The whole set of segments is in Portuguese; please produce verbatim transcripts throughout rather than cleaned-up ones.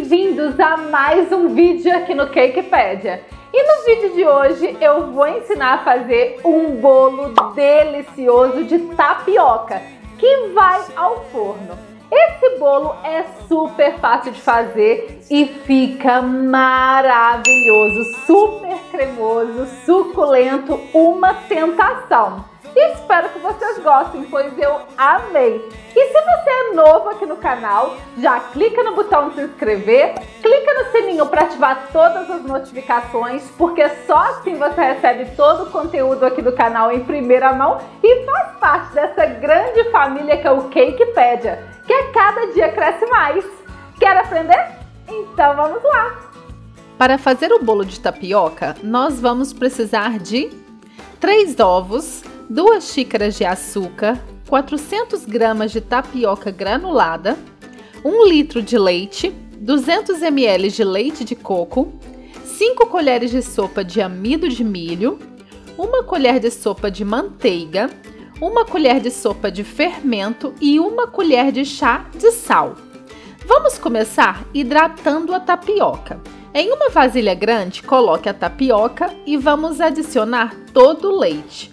bem-vindos a mais um vídeo aqui no Cakepedia. E no vídeo de hoje eu vou ensinar a fazer um bolo delicioso de tapioca que vai ao forno. Esse bolo é super fácil de fazer e fica maravilhoso, super cremoso, suculento, uma tentação. E espero que vocês gostem, pois eu amei. E se você é novo aqui no canal, já clica no botão de se inscrever, clica no sininho para ativar todas as notificações, porque só assim você recebe todo o conteúdo aqui do canal em primeira mão e faz parte dessa grande família que é o Cakepedia, que a cada dia cresce mais. Quer aprender? Então vamos lá! Para fazer o bolo de tapioca, nós vamos precisar de três ovos, duas xícaras de açúcar, quatrocentas gramas de tapioca granulada, um litro de leite, duzentos mililitros de leite de coco, cinco colheres de sopa de amido de milho, uma colher de sopa de manteiga, uma colher de sopa de fermento e uma colher de chá de sal. Vamos começar hidratando a tapioca. Em uma vasilha grande, coloque a tapioca e vamos adicionar todo o leite.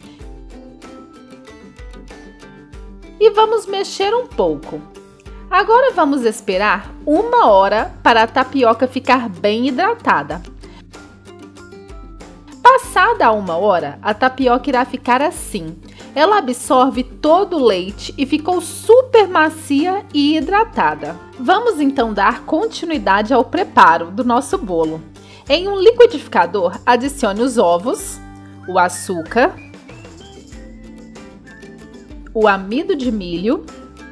E vamos mexer um pouco. Agora vamos esperar uma hora para a tapioca ficar bem hidratada. Passada uma hora, a tapioca irá ficar assim. Ela absorve todo o leite e ficou super macia e hidratada. Vamos então dar continuidade ao preparo do nosso bolo. Em um liquidificador, adicione os ovos, o açúcar, o amido de milho,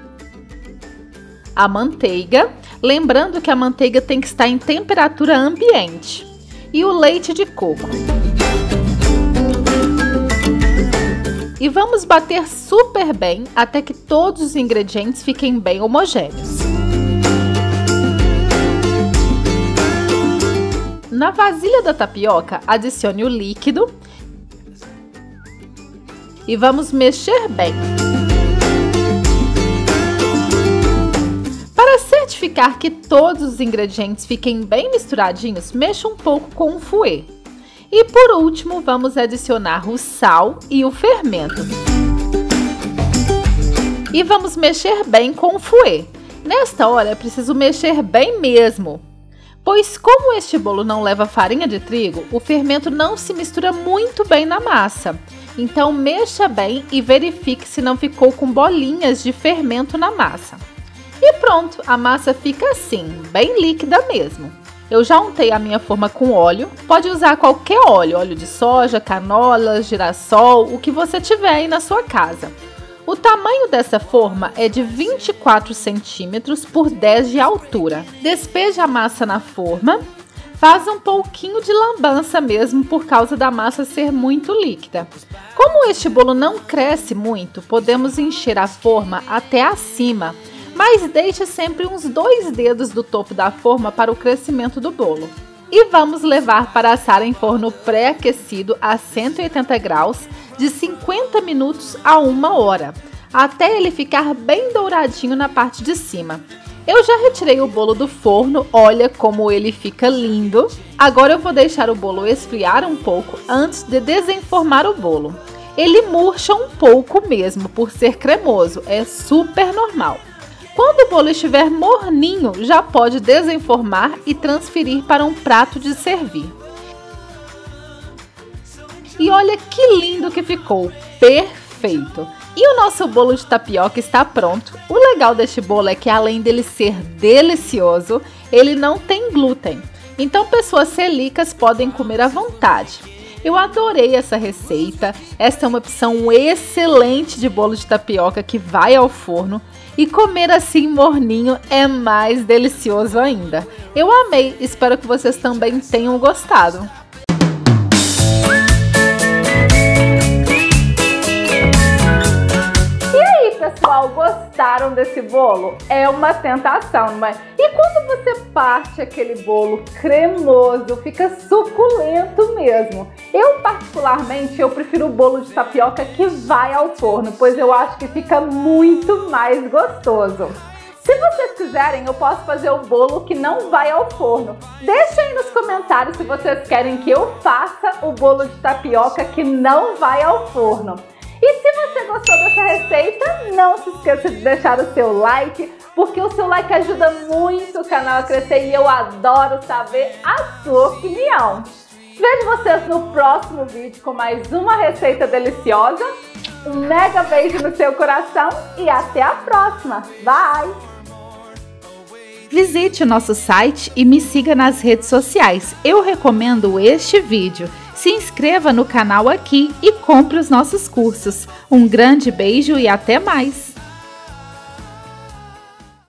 a manteiga, lembrando que a manteiga tem que estar em temperatura ambiente, e o leite de coco. E vamos bater super bem até que todos os ingredientes fiquem bem homogêneos. Na vasilha da tapioca, adicione o líquido e vamos mexer bem. Para certificar que todos os ingredientes fiquem bem misturadinhos, mexa um pouco com o fouet. E por último, vamos adicionar o sal e o fermento. E vamos mexer bem com o fouet. Nesta hora é preciso mexer bem mesmo, pois como este bolo não leva farinha de trigo, o fermento não se mistura muito bem na massa. Então mexa bem e verifique se não ficou com bolinhas de fermento na massa. E pronto, a massa fica assim, bem líquida mesmo. Eu já untei a minha forma com óleo, pode usar qualquer óleo, óleo de soja, canola, girassol, o que você tiver aí na sua casa. O tamanho dessa forma é de vinte e quatro centímetros por dez de altura. Despeje a massa na forma, faz um pouquinho de lambança mesmo por causa da massa ser muito líquida. Como este bolo não cresce muito, podemos encher a forma até acima, mas deixe sempre uns dois dedos do topo da forma para o crescimento do bolo. E vamos levar para assar em forno pré-aquecido a cento e oitenta graus de cinquenta minutos a uma hora, até ele ficar bem douradinho na parte de cima. Eu já retirei o bolo do forno, olha como ele fica lindo. Agora eu vou deixar o bolo esfriar um pouco antes de desenformar o bolo. Ele murcha um pouco mesmo por ser cremoso, é super normal. Quando o bolo estiver morninho, já pode desenformar e transferir para um prato de servir. E olha que lindo que ficou, perfeito! E o nosso bolo de tapioca está pronto. O legal deste bolo é que além dele ser delicioso, ele não tem glúten. Então pessoas celíacas podem comer à vontade. Eu adorei essa receita, essa é uma opção excelente de bolo de tapioca que vai ao forno. E comer assim morninho é mais delicioso ainda. Eu amei, espero que vocês também tenham gostado. Pessoal, gostaram desse bolo? É uma tentação, não é? E quando você parte aquele bolo cremoso, fica suculento mesmo. Eu particularmente, eu prefiro o bolo de tapioca que vai ao forno, pois eu acho que fica muito mais gostoso. Se vocês quiserem, eu posso fazer o bolo que não vai ao forno. Deixa aí nos comentários se vocês querem que eu faça o bolo de tapioca que não vai ao forno. E se você gostou dessa receita, não se esqueça de deixar o seu like, porque o seu like ajuda muito o canal a crescer e eu adoro saber a sua opinião. Vejo vocês no próximo vídeo com mais uma receita deliciosa. Um mega beijo no seu coração e até a próxima. Bye! Visite o nosso site e me siga nas redes sociais. Eu recomendo este vídeo. Se inscreva no canal aqui e compre os nossos cursos. Um grande beijo e até mais!